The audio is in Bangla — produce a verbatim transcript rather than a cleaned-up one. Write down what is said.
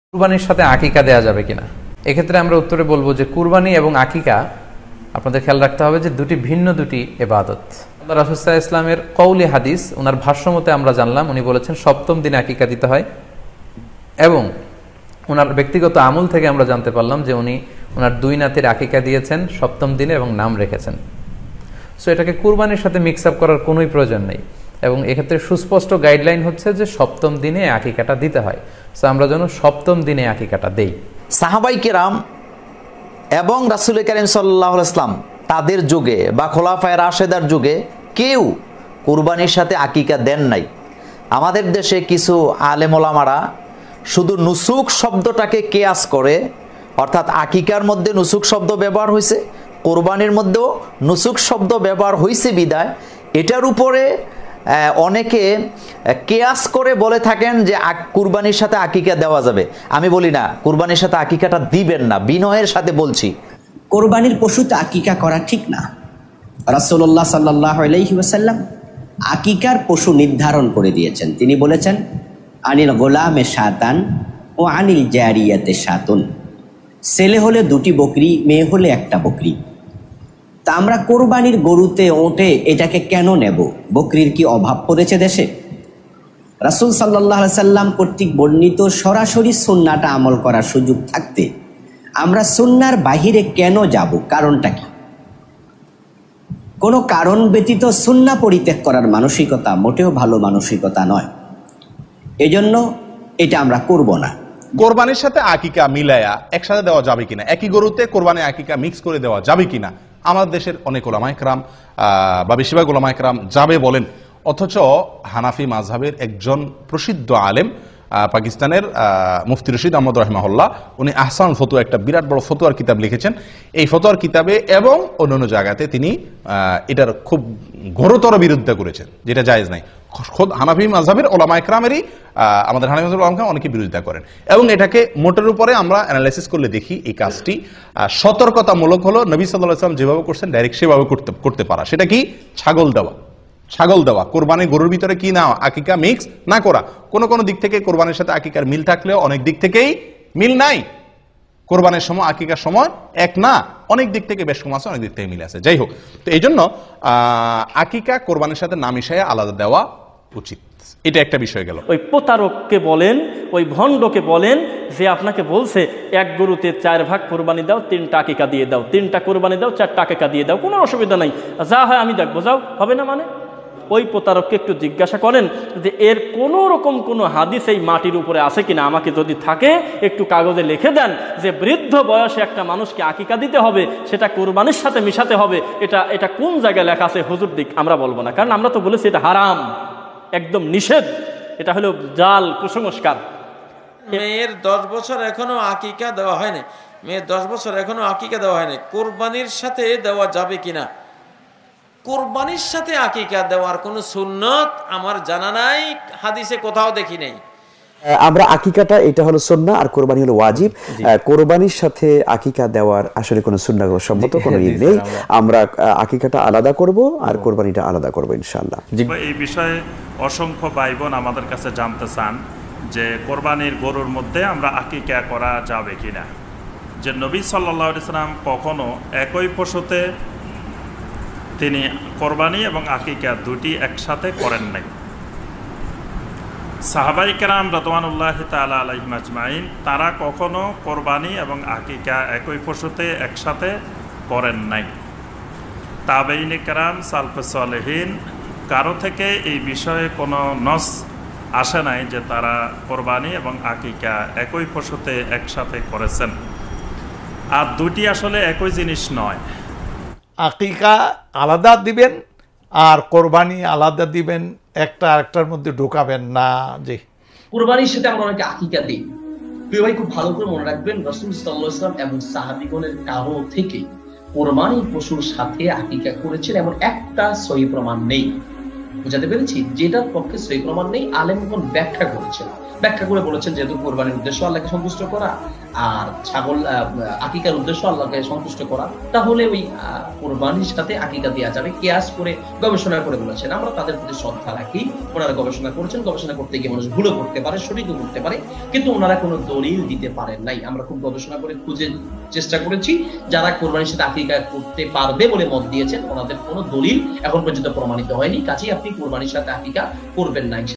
কুরবানির সাথে আকিকা দেয়া যাবে কিনা, এক্ষেত্রে আমরা উত্তরে বলবো যে কুরবানি এবং আকিকা আপনাদের খেয়াল রাখতে হবে যে দুটি ভিন্ন দুটি ইবাদত। রাসূল সাল্লাল্লাহু আলাইহি ওয়াসাল্লামের কওলি হাদিস, ওনার ভাষ্যমতে আমরা জানলাম উনি বলেছেন সপ্তম দিনে আকিকা দিতে হয়, এবং ওনার ব্যক্তিগত আমল থেকে আমরা জানতে পারলাম যে উনি ওনার দুই নাতির আকিকা দিয়েছেন সপ্তম দিনে এবং নাম রেখেছেন। সো এটাকে কুরবানির সাথে মিক্স আপ করার কোনোই প্রয়োজন নেই, এবং এক্ষেত্রে সুস্পষ্ট গাইডলাইন হচ্ছে যে সপ্তম দিনে আকিকাটা দিতে হয়। সো আমরা যেন সপ্তম দিনে আকিকাটা দেই। সাহাবাই কেরাম এবং রাসূল কারীম সাল্লাল্লাহু আলাইহি ওয়াসাল্লাম তাদের যুগে বা খোলাফায়ে রাশেদার যুগে কেউ কুরবানির সাথে আকিকা দেন নাই। আমাদের দেশে কিছু আলেম ওলামারা শুধু নুসুক শব্দটাকে কিয়াস করে, অর্থাৎ আকিকার মধ্যে নুসুক শব্দ ব্যবহার হয়েছে, কোরবানির মধ্যেও নুসুক শব্দ ব্যবহার হয়েছে বিদায় এটার উপরে অনেকে কিয়াস করে বলে থাকেন যে কুরবানির সাথে আকিকা দেওয়া যাবে। আমি বলি না, কুরবানির সাথে আকিকাটা দিবেন না, বিনয়ের সাথে বলছি। কোরবানির পশুতে আকিকা করা ঠিক না। রাসূলুল্লাহ সাল্লাল্লাহু আলাইহি ওয়াসাল্লাম আকিকার পশু নির্ধারণ করে দিয়েছেন। তিনি বলেছেন, আনিল গোলামে শাতান ও আনিল জারিয়াতে শাতুন। ছেলে হলে দুটি বকরি, মেয়ে হলে একটা বকরি। তা আমরা কোরবানির গরুতে ওঠে এটাকে কেন নেব? বকরির কি অভাব পড়েছে দেশে? রাসূল সাল্লাল্লাহু আলাইহি সাল্লাম কর্তৃক বর্ণিত সরাসরি সুন্নাহটা আমল করার সুযোগ থাকতে আমরা সুন্নাহর বাহিরে কেন যাব? কারণটা কি? কোনো কারণ ব্যতীত সুন্নাহ পরিত্যাগ করার মানসিকতা মোটেও ভালো মানসিকতা নয়। এজন্য এটা আমরা করব না। কোরবানির সাথে আকিকা মিলায়া একসাথে দেওয়া যাবে কিনা, একই গরুতে কোরবানি আকিকা মিক্স করে দেওয়া যাবে কিনা, আমাদের দেশের অনেক ওলামায়ে কেরাম বা বেশিরভাগ ওলামায়ে কেরাম যাবে বলেন। অথচ হানাফি মাযহাবের একজন প্রসিদ্ধ আলেম পাকিস্তানের মুফতি রশিদ আহমদ রাহিমাহুল্লাহ, উনি আহসান ফতোয়া একটা বিরাট বড় ফতোয়ার কিতাব লিখেছেন। এই ফতোয়ার কিতাবে এবং অন্যান্য জায়গাতে তিনি এটার খুব ঘোরতর বিরোধিতা করেছেন, যেটা জায়েজ নাই। খোদ হানাফি মাযহাবের ওলামায়ে কেরামেরই আমাদের হানাফি মাযহাবের ওলামায়ে কেরাম অনেকে বিরোধিতা করেন, এবং এটাকে মোটের উপরে আমরা অ্যানালাইসিস করলে দেখি এই কাজটি সতর্কতামূলক হলো। নবী সাল্লাল্লাহু আলাইহি ওয়াসাল্লাম যেভাবে করছেন ডাইরেক্ট সেভাবে করতে করতে পারা। সেটা কি? ছাগল দেওয়া। ছাগল দেওয়া, কোরবানি গরুর ভিতরে কি না আকিকা মিক্স না করা। কোন কোন দিক থেকে কোরবানির সাথে আকিকার মিল থাকলেও অনেক দিক থেকেই মিল নাই। কোরবানির সময় আকিকার সময় এক না, অনেক দিক থেকে বেশ কম আছে, অনেক দিক থেকে মিল আছে। যাই হোক, তো এই জন্য আকিকা কোরবানির সাথে না মিশাইয়া আলাদা দেওয়া উচিত। এটা একটা বিষয় গেল। ওই প্রতারককে বলেন, ওই ভণ্ডকে বলেন যে আপনাকে বলছে এক গরুতে চার ভাগ কোরবানি দাও, তিনটা আকিকা দিয়ে দাও, তিনটা কোরবানি দাও, চারটা আকিকা দিয়ে দাও, কোনো অসুবিধা নাই, যা হয় আমি দেখবো, যাও, হবে না মানে? ওই প্রতারককে একটু জিজ্ঞাসা করেন যে এর কোনো রকম কোনো হাদিস এই মাটির উপরে আছে কিনা, আমাকে যদি থাকে একটু কাগজে লিখে দেন যে বৃদ্ধ বয়সে একটা মানুষকে আকিকা দিতে হবে, সেটা কোরবানির সাথে মিশাতে হবে, এটা এটা কোন জায়গায় লেখা আছে হুজুর দিক? আমরা বলবো না, কারণ আমরা তো বলেছি এটা হারাম, একদম নিষেধ, এটা হলো জাল কুসংস্কার। মেয়ের দশ বছর এখনো আকিকা দেওয়া হয়নি, মেয়ের দশ বছর এখনো আকিকা দেওয়া হয়নি, কোরবানির সাথে দেওয়া যাবে কিনা? কোরবানির সাথে আকিকা দেওয়ার কোনো সুন্নত আমার জানা নাই, হাদিসে কোথাও দেখি নাই। আমরা আকিকাটা এটা হলো সুন্নাহ আর কোরবানি হলো ওয়াজিব। কোরবানির সাথে আকিকা দেওয়ার আসলে কোনো সুন্নাহ সম্মত কোনো ই নেই। আমরা আকিকাটা আলাদা করব আর কোরবানিটা আলাদা করব ইনশাআল্লাহ। এই বিষয়ে অসংখ্য ভাই বোন আমাদের কাছে জানতে চান যে কোরবানির গরুর মধ্যে আমরা আকিকা করা যাবে কিনা। যে নবী সাল্লাল্লাহু আলাইহি ওয়াসাল্লাম কখনো একই পশুতে তিনি কোরবানি এবং আকিকা দুটি একসাথে করেন নাই। সাহাবায়ে কেরাম রাদিয়াল্লাহু তাআলা আলাইহিম আজমাইন তারা কখনো কোরবানি এবং আকিকা একই পশুতে একসাথে করেন নাই। তাবেঈনে কেরাম, সালফে সালেহিন কারো থেকে এই বিষয়ে কোনো নস আসে নাই যে তারা কোরবানি এবং আকিকা একই পশুতে একসাথে করেছেন। আর দুটি আসলে একই জিনিস নয়। আকিকা আলাদা দিবেন আর কোরবানি আলাদা দিবেন, একটা আরেকটার মধ্যে ঢোকাবেন না। জি, কোরবানির সাথে আমরা অনেকে আকিকা দিই। প্রিয় ভাই, খুব ভালো করে মনে রাখবেন, রাসূল সাল্লাল্লাহু আলাইহি ওয়াসাল্লাম এবং সাহাবীগণের কারো থেকে কোরবানি পশুর সাথে আকিকা করেছেন এমন একটা সহিহ প্রমাণ নেই। বুঝাতে পেরেছি? যেটার পক্ষে সহিহ প্রমাণ নেই আলেমগণ ব্যাখ্যা করেছেন। ব্যাখ্যা করে বলেছেন যেহেতু কোরবানির উদ্দেশ্য আল্লাহকে সন্তুষ্ট করা আর ছাগল আকিকার উদ্দেশ্য আল্লাহকে সন্তুষ্ট করা, তাহলে ওই কোরবানির সাথে আকিকা দেওয়া যাবে। কিয়াস করে গবেষণা করে বলেছেন, আমরা তাদের প্রতি শ্রদ্ধা রাখি। ওনারা গবেষণা করেছেন, গবেষণা করতে গিয়ে মানুষ ভুলও করতে পারে, সঠিকও করতে পারে, কিন্তু ওনারা কোনো দলিল দিতে পারেন নাই। আমরা খুব গবেষণা করে খুঁজে চেষ্টা করেছি, যারা কোরবানির সাথে আকিকা করতে পারবে বলে মত দিয়েছেন ওনাদের কোনো দলিল এখন পর্যন্ত প্রমাণিত হয়নি। কাজেই আপনি কোরবানির সাথে আকিকা করবেন না।